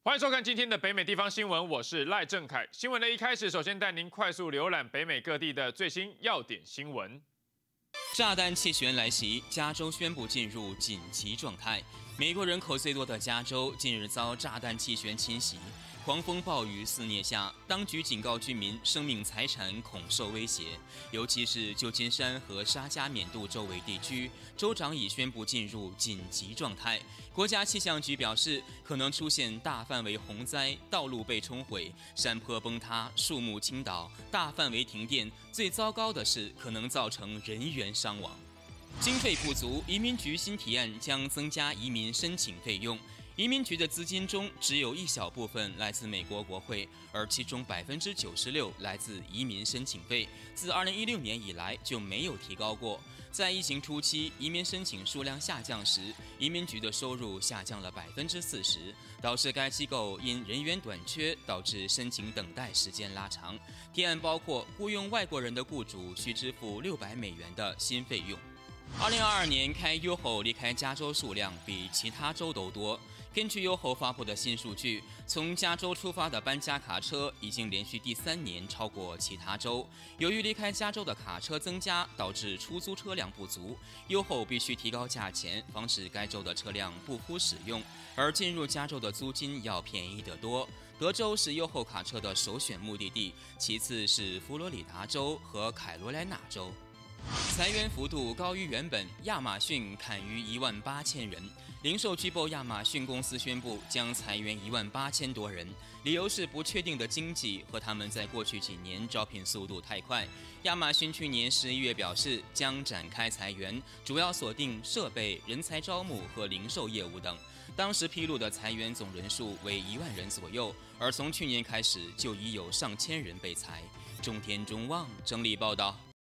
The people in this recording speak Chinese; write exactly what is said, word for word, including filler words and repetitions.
欢迎收看今天的北美地方新闻，我是赖正凯。新闻的一开始，首先带您快速浏览北美各地的最新要点新闻。 炸弹气旋来袭，加州宣布进入紧急状态。美国人口最多的加州近日遭炸弹气旋侵袭，狂风暴雨肆虐下，当局警告居民生命财产恐受威胁，尤其是旧金山和沙加缅度周围地区，州长已宣布进入紧急状态。国家气象局表示，可能出现大范围洪灾，道路被冲毁，山坡崩塌，树木倾倒，大范围停电，最糟糕的是可能造成人员伤亡。经费不足，移民局新提案将增加移民申请费用。移民局的资金中只有一小部分来自美国国会，而其中百分之九十六来自移民申请费，自二零一六年以来就没有提高过。在疫情初期，移民申请数量下降时，移民局的收入下降了百分之四十，导致该机构因人员短缺导致申请等待时间拉长。提案包括雇佣外国人的雇主需支付六百美元的新费用。二零二二年开 U H O 离开加州数量比其他州都多。根据 U H O 发布的新数据，从加州出发的搬家卡车已经连续第三年超过其他州。由于离开加州的卡车增加，导致出租车辆不足 ，U H O 必须提高价钱，防止该州的车辆不敷使用。而进入加州的租金要便宜得多。德州是 U H O 卡车的首选目的地，其次是佛罗里达州和凯罗来纳州。裁员幅度高于原本，亚马逊砍逾一万八千人。零售巨擘亚马逊公司宣布将裁员一万八千多人，理由是不确定的经济和他们在过去几年招聘速度太快。亚马逊去年十一月表示将展开裁员，主要锁定设备、人才招募和零售业务等。当时披露的裁员总人数为一万人左右，而从去年开始就已有上千人被裁。中天中望整理报道。